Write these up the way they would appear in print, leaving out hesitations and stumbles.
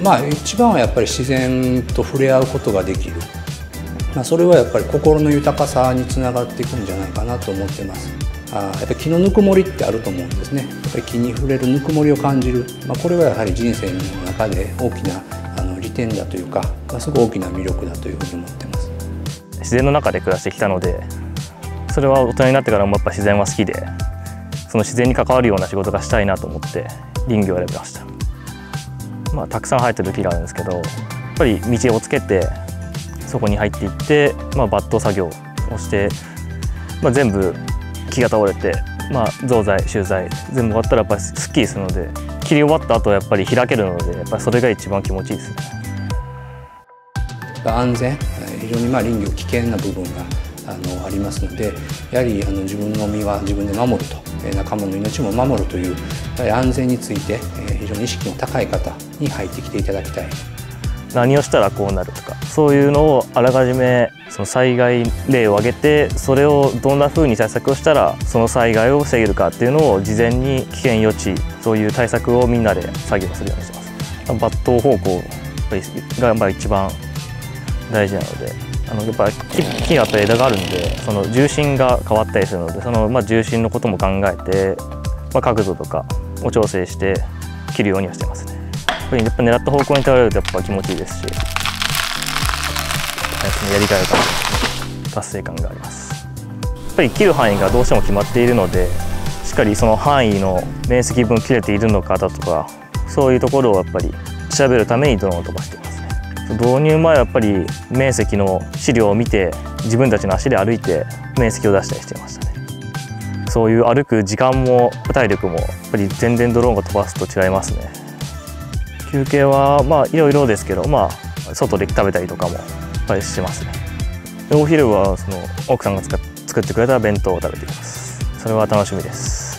一番はやっぱり自然と触れ合うことができる、それはやっぱり心の豊かさにつながっていくんじゃないかなと思ってます。やっぱり木のぬくもりってあると思うんですね。やっぱり木に触れるぬくもりを感じる、これはやはり人生の中で大きな利点だというか、すごく大きな魅力だというふうに思ってます。 自然の中で暮らしてきたので、それは大人になってからもやっぱ自然は好きで、その自然に関わるような仕事がしたいなと思って林業を選びました。たくさん生えてる木があるんですけど、やっぱり道をつけてそこに入っていって、抜刀作業をして、全部木が倒れて、増材集材全部終わったらやっぱりすっきりするので、切り終わった後やっぱり開けるので、やっぱりそれが一番気持ちいいですね。 安全、非常に林業危険な部分がありますので、やはり自分の身は自分で守ると、仲間の命も守るという安全について非常に意識の高い方に入ってきていただきたい。 何をしたらこうなるとか、そういうのをあらかじめその災害例を挙げて、それをどんなふうに対策をしたらその災害を防げるかっていうのを事前に危険予知、そういう対策をみんなで作業するようにしてます。抜刀方向が一番大事なので、やっぱ木があったり枝があるんで、その重心が変わったりするので、その重心のことも考えて、角度とかを調整して切るようにはしてますね。やっぱ狙った方向に倒れるとやっぱ気持ちいいですし、やりがいを感じる達成感があります。やっぱり切る範囲がどうしても決まっているので、しっかりその範囲の面積分切れているのかだとか、そういうところをやっぱり調べるためにドローンを飛ばしていますね。導入前はやっぱり面積の資料を見て、自分たちの足で歩いて面積を出したりしていましたね。そういう歩く時間も体力もやっぱり全然ドローンが飛ばすと違いますね。休憩はいろいろですけど、外で食べたりとかもやっぱりしてますね。でお昼はその奥さんが作ってくれた弁当を食べています。それは楽しみです。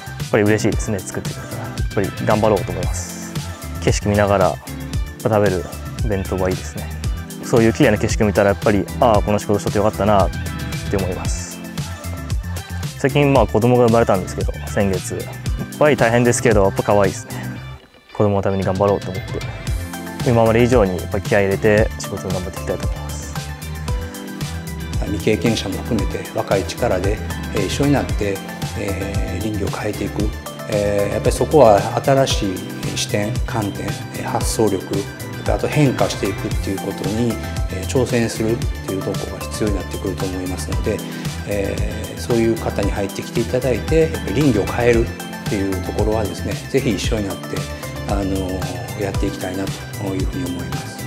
やっぱり嬉しいですね、作ってくれたら。やっぱり頑張ろうと思います。景色見ながら食べる弁当はいいですね。そういう綺麗な景色を見たらやっぱりこの仕事しとってよかったなって思います。最近子供が生まれたんですけど、先月やっぱり大変ですけどやっぱ可愛いですね。子供のために頑張ろうと思って、今まで以上にやっぱり気合い入れて仕事を頑張っていきたいと思います。 未経験者も含めて若い力で一緒になって林業を変えていく、やっぱりそこは新しい視点、観点、発想力、あと変化していくっていうことに挑戦するっていうところが必要になってくると思いますので、そういう方に入ってきていただいて林業を変えるっていうところはですね、ぜひ一緒になってやっていきたいなというふうに思います。